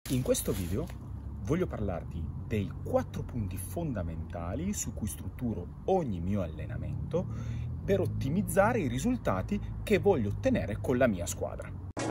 In questo video voglio parlarti dei 4 punti fondamentali su cui strutturo ogni mio allenamento per ottimizzare i risultati che voglio ottenere con la mia squadra.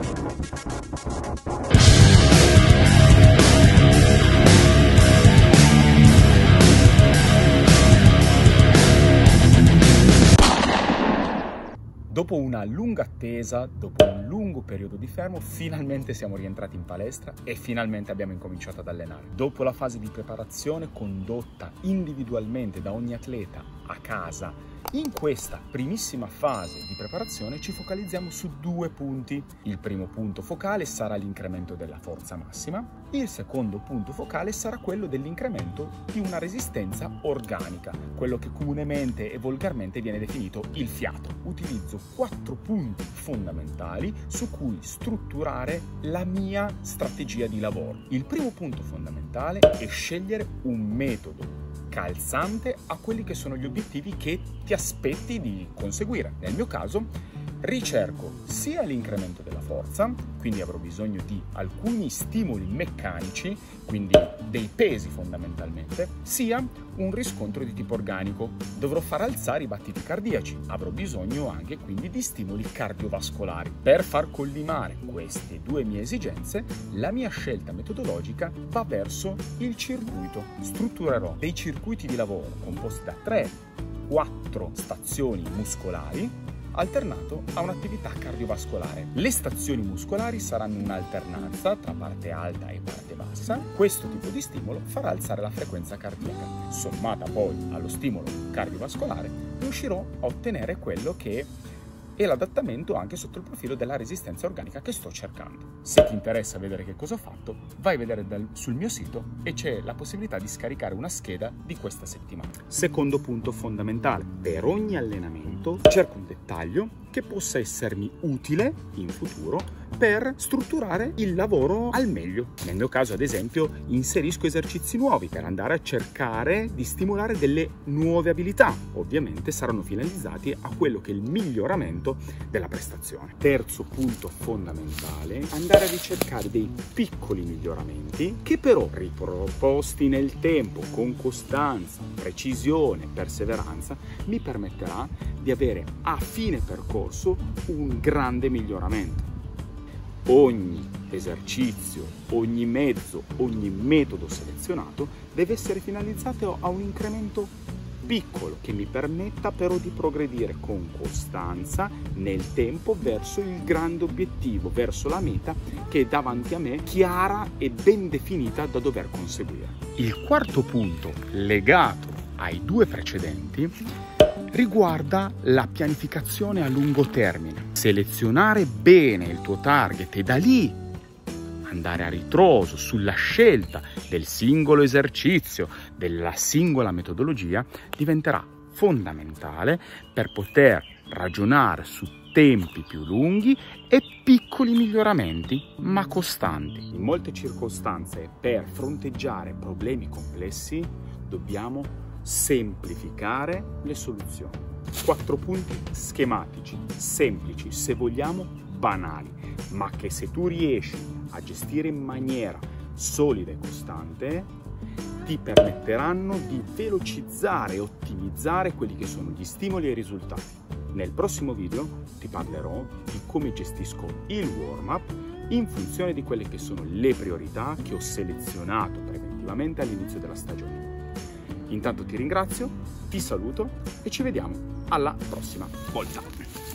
Dopo una lunga attesa, dopo un lungo periodo di fermo, finalmente siamo rientrati in palestra e finalmente abbiamo incominciato ad allenare. Dopo la fase di preparazione condotta individualmente da ogni atleta a casa, in questa primissima fase di preparazione ci focalizziamo su 2 punti. Il primo punto focale sarà l'incremento della forza massima, il secondo punto focale sarà quello dell'incremento di una resistenza organica, quello che comunemente e volgarmente viene definito il fiato. Utilizzo 4 punti fondamentali su cui strutturare la mia strategia di lavoro. Il primo punto fondamentale è scegliere un metodo calzante a quelli che sono gli obiettivi che ti aspetti di conseguire. Nel mio caso ricerco sia l'incremento della forza, quindi avrò bisogno di alcuni stimoli meccanici, quindi dei pesi fondamentalmente, sia un riscontro di tipo organico. Dovrò far alzare i battiti cardiaci, avrò bisogno anche quindi di stimoli cardiovascolari. Per far collimare queste 2 mie esigenze, la mia scelta metodologica va verso il circuito. Strutturerò dei circuiti di lavoro composti da 3-4 stazioni muscolari alternato a un'attività cardiovascolare. Le stazioni muscolari saranno un'alternanza tra parte alta e parte bassa. Questo tipo di stimolo farà alzare la frequenza cardiaca. Sommata poi allo stimolo cardiovascolare, riuscirò a ottenere quello che è l'adattamento anche sotto il profilo della resistenza organica che sto cercando. Se ti interessa vedere che cosa ho fatto, vai a vedere sul mio sito e c'è la possibilità di scaricare una scheda di questa settimana. Secondo punto fondamentale: per ogni allenamento cerco un dettaglio che possa essermi utile in futuro per strutturare il lavoro al meglio. Nel mio caso, ad esempio, inserisco esercizi nuovi per andare a cercare di stimolare delle nuove abilità. Ovviamente saranno finalizzati a quello che è il miglioramento della prestazione. Terzo punto fondamentale: andare a ricercare dei piccoli miglioramenti che però, riproposti nel tempo con costanza, precisione, perseveranza, mi permetterà di avere a fine percorso un grande miglioramento. Ogni esercizio, ogni mezzo, ogni metodo selezionato deve essere finalizzato a un incremento piccolo che mi permetta però di progredire con costanza nel tempo verso il grande obiettivo, verso la meta che è davanti a me, chiara e ben definita da dover conseguire. Il quarto punto, legato ai 2 precedenti, riguarda la pianificazione a lungo termine. Selezionare bene il tuo target e da lì andare a ritroso sulla scelta del singolo esercizio, della singola metodologia, diventerà fondamentale per poter ragionare su tempi più lunghi e piccoli miglioramenti, ma costanti. In molte circostanze, per fronteggiare problemi complessi, dobbiamo semplificare le soluzioni. 4 punti schematici, semplici, se vogliamo banali, ma che se tu riesci a gestire in maniera solida e costante ti permetteranno di velocizzare e ottimizzare quelli che sono gli stimoli e i risultati. Nel prossimo video ti parlerò di come gestisco il warm-up in funzione di quelle che sono le priorità che ho selezionato preventivamente all'inizio della stagione. Intanto ti ringrazio, ti saluto e ci vediamo alla prossima volta.